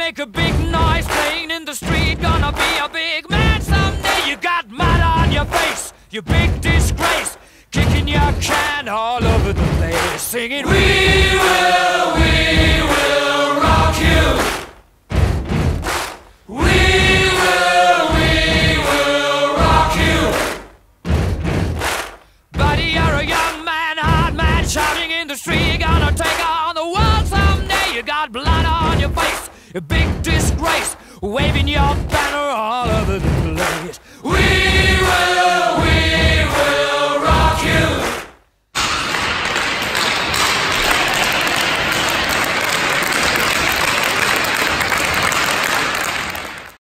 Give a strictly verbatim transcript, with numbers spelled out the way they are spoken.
make a big noise playing in the street. Gonna be a big man someday. You got mud on your face, you big disgrace. Kicking your can all over the place, singing, we will, we will rock you. We will, we will rock you. Buddy, you're a young man, hard man, shouting in the street. You're gonna take on the world someday. You got blood on your face, a big disgrace, waving your banner all over the place. We will.